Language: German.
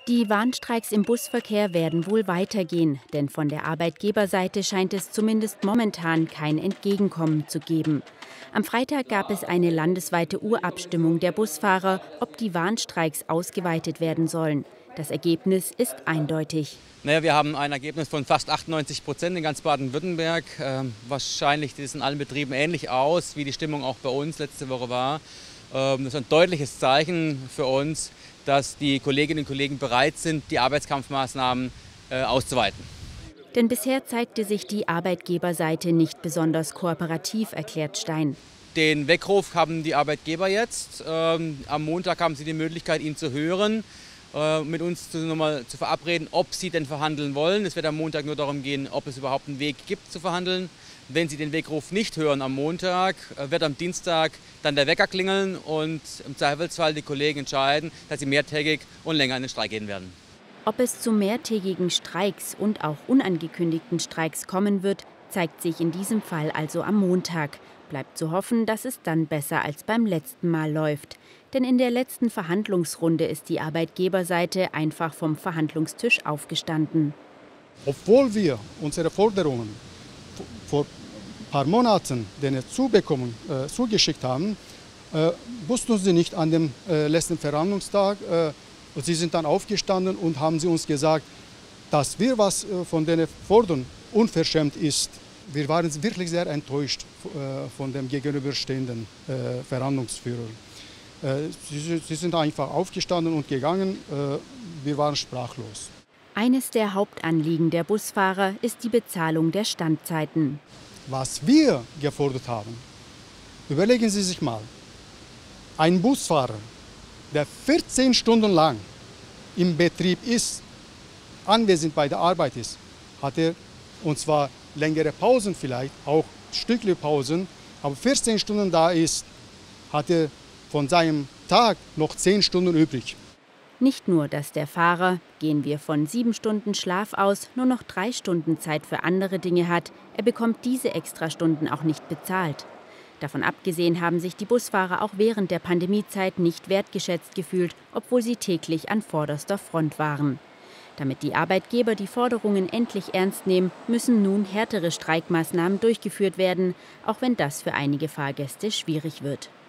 Die Warnstreiks im Busverkehr werden wohl weitergehen, denn von der Arbeitgeberseite scheint es zumindest momentan kein Entgegenkommen zu geben. Am Freitag gab es eine landesweite Urabstimmung der Busfahrer, ob die Warnstreiks ausgeweitet werden sollen. Das Ergebnis ist eindeutig. Wir haben ein Ergebnis von fast 98% in ganz Baden-Württemberg. Wahrscheinlich sieht es in allen Betrieben ähnlich aus, wie die Stimmung auch bei uns letzte Woche war. Das ist ein deutliches Zeichen für uns, dass die Kolleginnen und Kollegen bereit sind, die Arbeitskampfmaßnahmen auszuweiten. Denn bisher zeigte sich die Arbeitgeberseite nicht besonders kooperativ, erklärt Stein. Den Weckruf haben die Arbeitgeber jetzt. Am Montag haben sie die Möglichkeit, ihn zu hören, mit uns nochmal zu verabreden, ob sie denn verhandeln wollen. Es wird am Montag nur darum gehen, ob es überhaupt einen Weg gibt zu verhandeln. Wenn sie den Weckruf nicht hören am Montag, wird am Dienstag dann der Wecker klingeln und im Zweifelsfall die Kollegen entscheiden, dass sie mehrtägig und länger in den Streik gehen werden. Ob es zu mehrtägigen Streiks und auch unangekündigten Streiks kommen wird, zeigt sich in diesem Fall also am Montag. Bleibt zu hoffen, dass es dann besser als beim letzten Mal läuft. Denn in der letzten Verhandlungsrunde ist die Arbeitgeberseite einfach vom Verhandlungstisch aufgestanden. Obwohl wir unsere Forderungen vor ein paar Monaten denen zugeschickt haben, wussten sie nicht an dem letzten Verhandlungstag. Sie sind dann aufgestanden und haben sie uns gesagt, dass wir was von denen fordern, unverschämt ist. Wir waren wirklich sehr enttäuscht von dem gegenüberstehenden Verhandlungsführer. Sie sind einfach aufgestanden und gegangen. Wir waren sprachlos. Eines der Hauptanliegen der Busfahrer ist die Bezahlung der Standzeiten. Was wir gefordert haben, überlegen Sie sich mal, ein Busfahrer, der 14 Stunden lang im Betrieb ist, anwesend bei der Arbeit ist, hat er, und zwar längere Pausen vielleicht, auch stückliche Pausen, aber 14 Stunden da ist, hat er von seinem Tag noch 10 Stunden übrig. Nicht nur, dass der Fahrer, gehen wir von 7 Stunden Schlaf aus, nur noch 3 Stunden Zeit für andere Dinge hat, er bekommt diese Extrastunden auch nicht bezahlt. Davon abgesehen haben sich die Busfahrer auch während der Pandemiezeit nicht wertgeschätzt gefühlt, obwohl sie täglich an vorderster Front waren. Damit die Arbeitgeber die Forderungen endlich ernst nehmen, müssen nun härtere Streikmaßnahmen durchgeführt werden, auch wenn das für einige Fahrgäste schwierig wird.